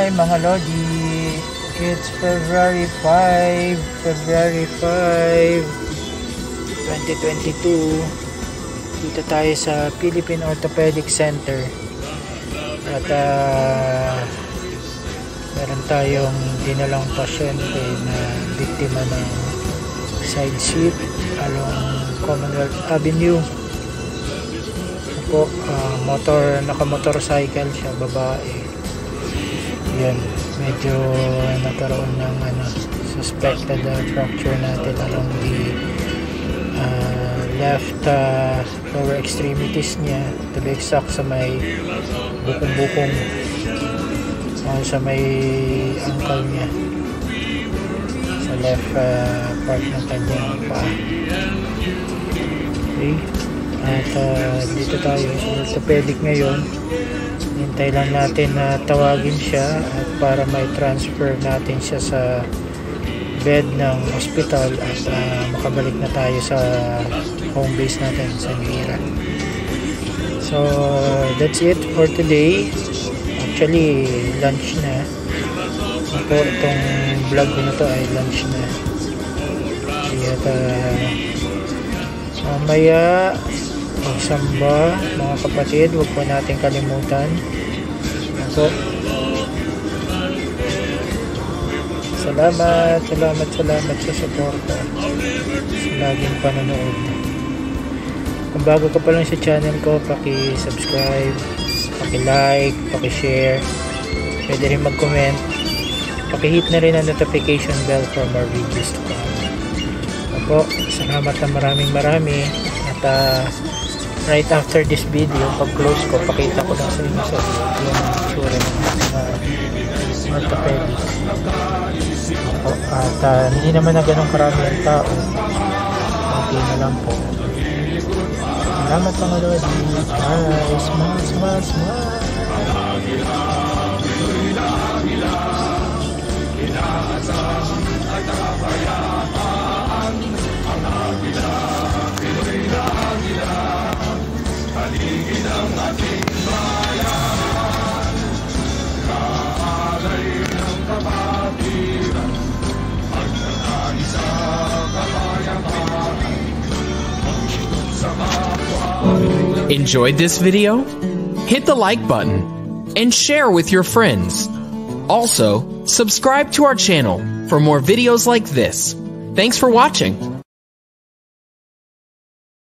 Hi mga Lodi! It's February 5, 2022. Dito tayo sa Philippine Orthopedic Center. At meron tayong dinalang pasyente na biktima ng side slip along Commonwealth Avenue. Naka-motorcycle siya, babae. Yan, medyo nagkaroon ng suspected fracture natin along the left lower extremities niya, to be exact sa may bukong-bukong, sa may ankle niya, sa left part ng kanyang paa. Okay, at dito tayo sa orthopedic ngayon. Hintay lang natin na tawagin siya at para may transfer natin siya sa bed ng hospital at makabalik na tayo sa home base natin sa Mira. So that's it for today. Actually lunch na ito, itong vlog ko na to ay lunch na. At mamaya magsamba mga kapatid, huwag po natin kalimutan. Salamat sa suporta, sa laging panonood. Kung bago ka pa lang sa channel ko, paki-subscribe, paki-like, paki-share, pwede rin mag-comment, paki-hit na rin ang notification bell for more videos to come. Salamat na marami at right after this video, pag-close ko, pakita ko lang sa inyo sa yung tsura ng orthopedic. At hindi naman na ganun karami ang tao. Okay na lang po. Salamat mga Lodi. Bye. Smile. Enjoyed this video? Hit the like button and share with your friends. Also, subscribe to our channel for more videos like this. Thanks for watching.